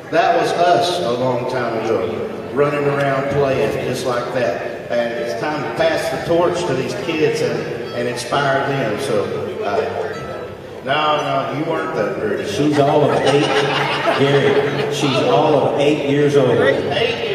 That was us a long time ago, running around playing just like that. And it's time to pass the torch to these kids and inspire them. So, no, you weren't that pretty. She's all of 8, Gary, she's all of 8 years old. 8